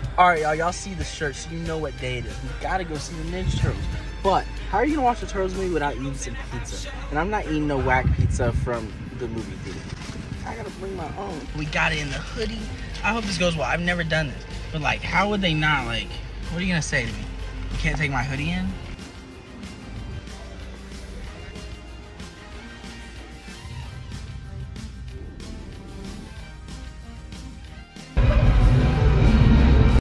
Alright, y'all see the shirt, so you know what day it is. We gotta go see the Ninja Turtles. But how are you gonna watch the Turtles movie without eating some pizza? And I'm not eating no whack pizza from the movie theater. I gotta bring my own. We got it in the hoodie. I hope this goes well. I've never done this. But like, how would they not, like, what are you gonna say to me? You can't take my hoodie in?